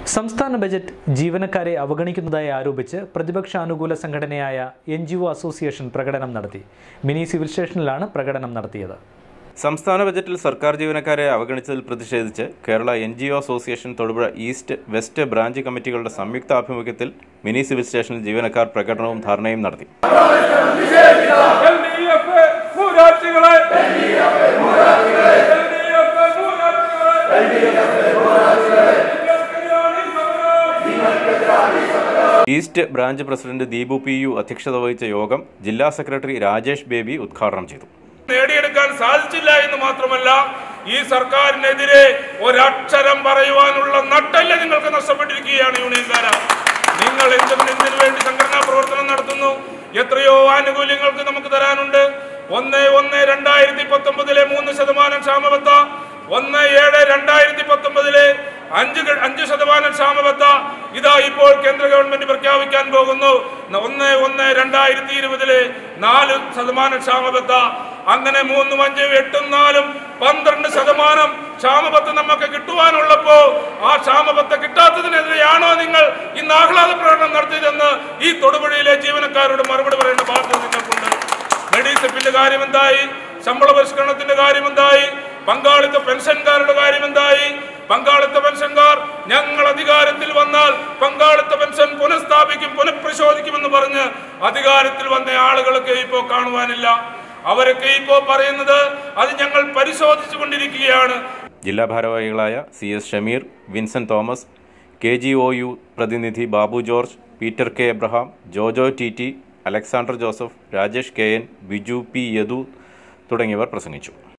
സംസ്ഥാന ബജറ്റ് ജീവനക്കാരെ അവഗണിക്കുന്നതായി ആരോപിച്ച് പ്രതിപക്ഷാനുകൂല സംഘടനയായ NGO അസോസിയേഷൻ പ്രകടനം നടത്തി. മിനി സിവിൽ സ്റ്റേഷനിലാണ് പ്രകടനം നടത്തിയത്. സംസ്ഥാന ബജറ്റിൽ സർക്കാർ ജീവനക്കാരെ അവഗണിച്ചതിൽ പ്രതിഷേധിച്ച് Kerala NGO association Thodupuzha east west branch കമ്മിറ്റികളുടെ സംയുക്ത ആഭിമുഖ്യത്തിൽ മിനി സിവിൽ സ്റ്റേഷനിൽ ജീവനക്കാർ പ്രകടനവും ധാരണയും നടത്തി. East branch president Deepu PU അധ്യക്ഷത വഹിച്ച യോഗം ജില്ലാ സെക്രട്ടറി രാജേഷ് ബേബി ഉദ്ഘാടനം ചെയ്തു. നേടിയെടുക്കാൻ സാധിച്ചില്ല എന്ന് മാത്രമല്ല, ഈ സർക്കാരിനെതിരെ ഒരക്ഷരം പറയുവാനുള്ള നട്ടല് നിങ്ങൾക്ക് നഷ്ടപ്പെട്ടിരിക്കുകയാണ്. യൂണിയൻകാര, നിങ്ങൾ എന്തിനു വേണ്ടി സംഘടനാ പ്രവർത്തനം നടത്തുന്നു? എത്രയോ ആനുകൂല്യങ്ങൾക്ക് നമുക്ക് തരാനുണ്ട്. 1/1/2019 3% ക്ഷാമബത്ത, 1/7/2019 5% ക്ഷാമബത്ത ഇതാ ഇപ്പോൾ കേന്ദ്ര ഗവൺമെന്റ് പ്രഖ്യാപിക്കാൻ പോകുന്നു. 1/1/2020 4% ക്ഷാമബത്ത. അങ്ങനെ 3, 5, 8, 4, 12% ക്ഷാമബത്ത നമുക്ക് കിട്ടുവാനുള്ളപ്പോ ആ ക്ഷാമബത്ത കിട്ടാത്തതിനെതിരെയാണോ നിങ്ങൾ ഇന്ന് ആഹ്ലാദ പ്രകടനം നടത്തിയതെന്ന് ഈ തൊടുപുഴയിലെ ജീവനക്കാരോട് മറുപടി പറയേണ്ട ബാധ്യത നിങ്ങൾക്കുണ്ട്. മെഡിസെപ്പിന്റെ കാര്യം എന്തായി? ശമ്പള പരിഷ്കരണത്തിന്റെ കാര്യം എന്തായി? പങ്കാളിത്ത പെൻഷൻകാരുടെ കാര്യം എന്തായി? പങ്കാളിത്ത പെൻഷൻകാർ ഞങ്ങൾ അധികാരത്തിൽ വന്നാൽ പങ്കാളിത്ത പെൻഷൻ പുനഃസ്ഥാപിക്കും, പുനഃപരിശോധിക്കുമെന്ന് പറഞ്ഞ് അധികാരത്തിൽ വന്ന ആളുകൾക്ക് ഇപ്പോൾ കാണുവാനില്ല. അവരൊക്കെ ഇപ്പോൾ പറയുന്നത് അത് ഞങ്ങൾ പരിശോധിച്ചു കൊണ്ടിരിക്കുകയാണ്. ജില്ലാ ഭാരവാഹികളായ CS ഷമീർ, വിൻസെന്റ് തോമസ്, KGOU പ്രതിനിധി Babu George, Peter K Abraham, Jojo TT, Alexander Joseph, Rajesh KN, Biju P Yadu തുടങ്ങിയവർ പ്രസംഗിച്ചു.